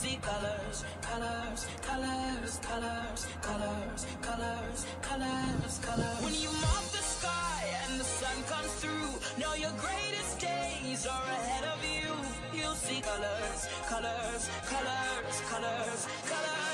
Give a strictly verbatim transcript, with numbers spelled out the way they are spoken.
see colors, colors, colors, colors, colors, colors, colors, colors. When you mop the sky and the sun comes through, know your greatest days are ahead of you. You'll see colors, colors, colors, colors, colors.